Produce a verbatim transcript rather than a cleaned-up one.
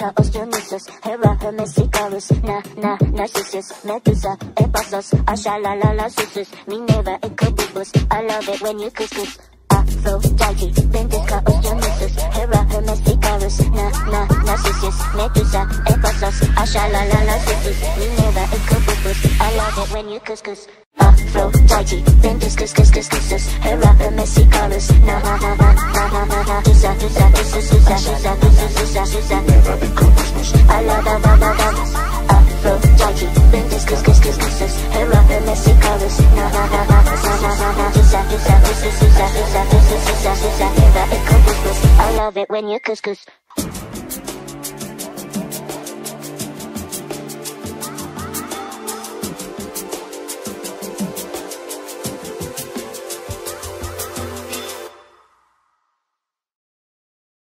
Chaos, Dionysus, Hera, Hermes, Icarus, Na, Na, Narcissus, Medusa, Ephasos, Ashalalala, Susus, Minerva, Ecobubus. I love it when you couscous. Aphrodite, Ventus, Chaos, Dionysus, Hera, Hermes, Icarus, Na, Na, Narcissus, Medusa, Ephasos, Ashalalala, Susus, Minerva, Ecobubus. I love it when you couscous. Aphrodite, Ventus, cus, cus, cus, cus, Hera, Hermes, Icarus, Na, Na, Na, Na, Na, Na, Na, Na, Dusa, Dusa, Dusa, Dusa, Dusa, Dusa, Dusa, Dusa, Minerva, Ecobubus. I love that, that, that, that. Aphrodite, Ventus, cus, cus, cus, cus, Hera, Hermes, Icarus, Na, Na, Na, Na, Na, Na, Na, Na, Dusa, Dusa, Dusa, Dusa, Dusa, Dusa, Dusa, Dusa, Minerva, Ecobubus. I love it when you couscous.